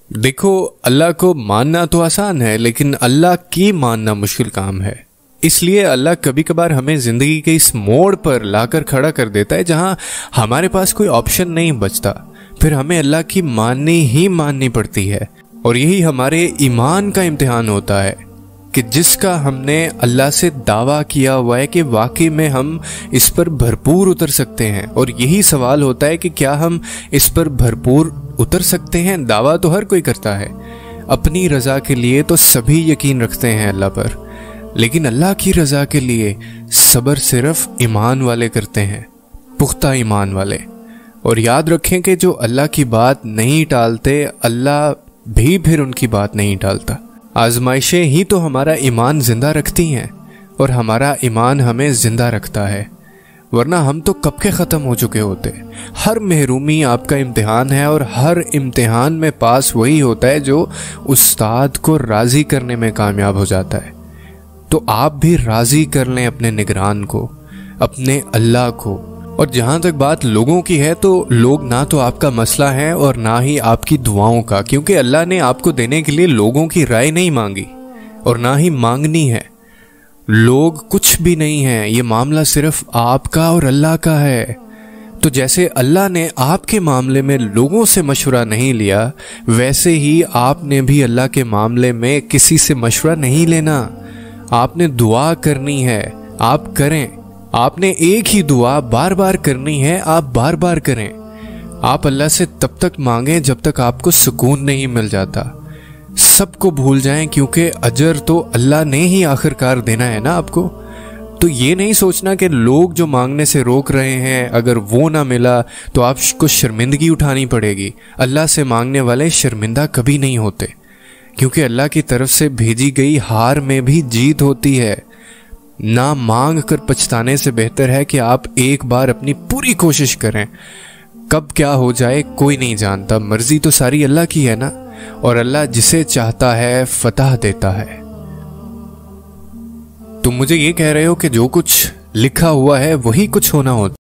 देखो, अल्लाह को मानना तो आसान है, लेकिन अल्लाह की मानना मुश्किल काम है। इसलिए अल्लाह कभी कभार हमें जिंदगी के इस मोड़ पर लाकर खड़ा कर देता है जहां हमारे पास कोई ऑप्शन नहीं बचता। फिर हमें अल्लाह की माननी ही माननी पड़ती है, और यही हमारे ईमान का इम्तिहान होता है कि जिसका हमने अल्लाह से दावा किया हुआ है कि वाकई में हम इस पर भरपूर उतर सकते हैं। और यही सवाल होता है कि क्या हम इस पर भरपूर उतर सकते हैं। दावा तो हर कोई करता है, अपनी रजा के लिए तो सभी यकीन रखते हैं अल्लाह पर, लेकिन अल्लाह की रजा के लिए सब्र सिर्फ ईमान वाले करते हैं, पुख्ता ईमान वाले। और याद रखें कि जो अल्लाह की बात नहीं टालते, अल्लाह भी फिर उनकी बात नहीं टालता। आजमाइशें ही तो हमारा ईमान जिंदा रखती हैं, और हमारा ईमान हमें जिंदा रखता है, वरना हम तो कब के ख़त्म हो चुके होते। हर महरूमी आपका इम्तिहान है, और हर इम्तिहान में पास वही होता है जो उस्ताद को राज़ी करने में कामयाब हो जाता है। तो आप भी राज़ी कर लें अपने निगरान को, अपने अल्लाह को। और जहाँ तक बात लोगों की है, तो लोग ना तो आपका मसला है और ना ही आपकी दुआओं का, क्योंकि अल्लाह ने आपको देने के लिए लोगों की राय नहीं मांगी और ना ही मांगनी है। लोग कुछ भी नहीं है, ये मामला सिर्फ आपका और अल्लाह का है। तो जैसे अल्लाह ने आपके मामले में लोगों से मशवरा नहीं लिया, वैसे ही आपने भी अल्लाह के मामले में किसी से मशवरा नहीं लेना। आपने दुआ करनी है, आप करें। आपने एक ही दुआ बार बार करनी है, आप बार बार करें। आप अल्लाह से तब तक मांगें जब तक आपको सुकून नहीं मिल जाता। सबको भूल जाएं, क्योंकि अजर तो अल्लाह ने ही आखिरकार देना है ना आपको। तो ये नहीं सोचना कि लोग जो मांगने से रोक रहे हैं, अगर वो ना मिला तो आपको शर्मिंदगी उठानी पड़ेगी। अल्लाह से मांगने वाले शर्मिंदा कभी नहीं होते, क्योंकि अल्लाह की तरफ से भेजी गई हार में भी जीत होती है। ना मांग कर पछताने से बेहतर है कि आप एक बार अपनी पूरी कोशिश करें। कब क्या हो जाए कोई नहीं जानता, मर्जी तो सारी अल्लाह की है ना, और अल्लाह जिसे चाहता है फतह देता है। तुम मुझे ये कह रहे हो कि जो कुछ लिखा हुआ है वही कुछ होना होता।